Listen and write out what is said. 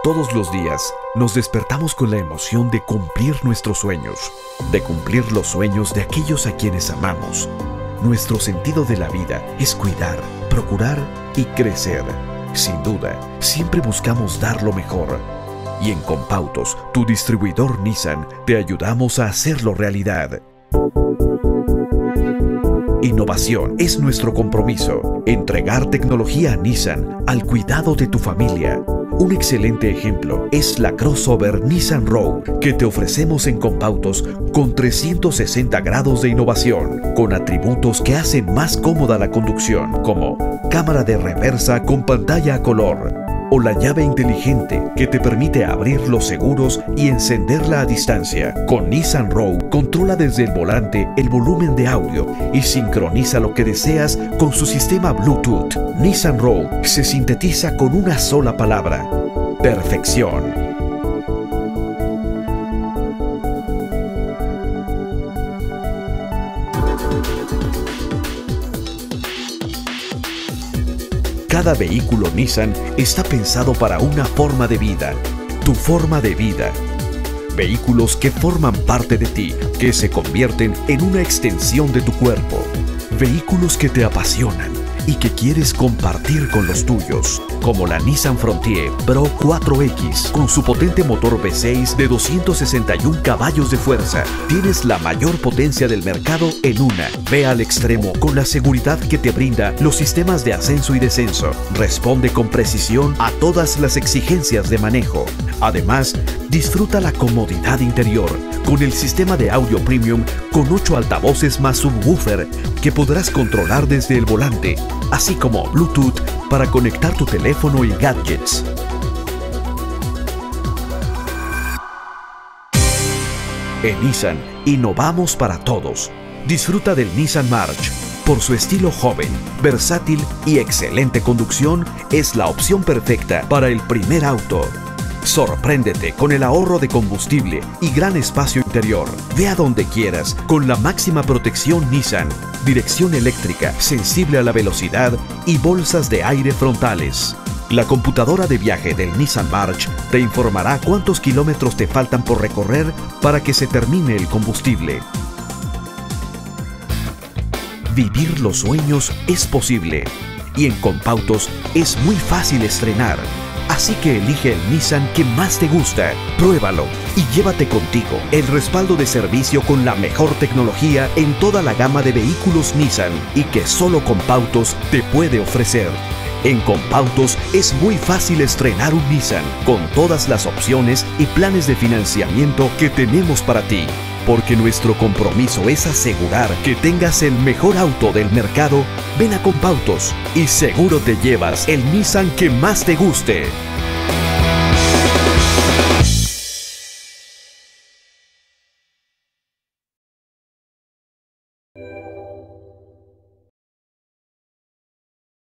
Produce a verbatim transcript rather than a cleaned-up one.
Todos los días nos despertamos con la emoción de cumplir nuestros sueños, de cumplir los sueños de aquellos a quienes amamos. Nuestro sentido de la vida es cuidar, procurar y crecer. Sin duda, siempre buscamos dar lo mejor. Y en Compautos, tu distribuidor Nissan, te ayudamos a hacerlo realidad. Innovación es nuestro compromiso. Entregar tecnología Nissan al cuidado de tu familia. Un excelente ejemplo es la crossover Nissan Rogue que te ofrecemos en Compautos con trescientos sesenta grados de innovación, con atributos que hacen más cómoda la conducción, como cámara de reversa con pantalla a color, o la llave inteligente que te permite abrir los seguros y encenderla a distancia. Con Nissan Rogue controla desde el volante el volumen de audio y sincroniza lo que deseas con su sistema Bluetooth. Nissan Rogue se sintetiza con una sola palabra: perfección. Cada vehículo Nissan está pensado para una forma de vida, tu forma de vida. Vehículos que forman parte de ti, que se convierten en una extensión de tu cuerpo. Vehículos que te apasionan y que quieres compartir con los tuyos, como la Nissan Frontier Pro cuatro X con su potente motor V seis de doscientos sesenta y un caballos de fuerza. Tienes la mayor potencia del mercado en una. Ve al extremo con la seguridad que te brinda los sistemas de ascenso y descenso. Responde con precisión a todas las exigencias de manejo. Además, disfruta la comodidad interior con el sistema de audio premium con ocho altavoces más subwoofer que podrás controlar desde el volante, así como Bluetooth para conectar tu teléfono y gadgets. En Nissan, innovamos para todos. Disfruta del Nissan March. Por su estilo joven, versátil y excelente conducción, es la opción perfecta para el primer auto. Sorpréndete con el ahorro de combustible y gran espacio interior. Ve a donde quieras con la máxima protección Nissan, dirección eléctrica sensible a la velocidad y bolsas de aire frontales. La computadora de viaje del Nissan March te informará cuántos kilómetros te faltan por recorrer para que se termine el combustible. Vivir los sueños es posible y en Compautos es muy fácil estrenar. Así que elige el Nissan que más te gusta, pruébalo y llévate contigo el respaldo de servicio con la mejor tecnología en toda la gama de vehículos Nissan y que solo Compautos te puede ofrecer. En Compautos es muy fácil estrenar un Nissan con todas las opciones y planes de financiamiento que tenemos para ti. Porque nuestro compromiso es asegurar que tengas el mejor auto del mercado. Ven a Compautos y seguro te llevas el Nissan que más te guste.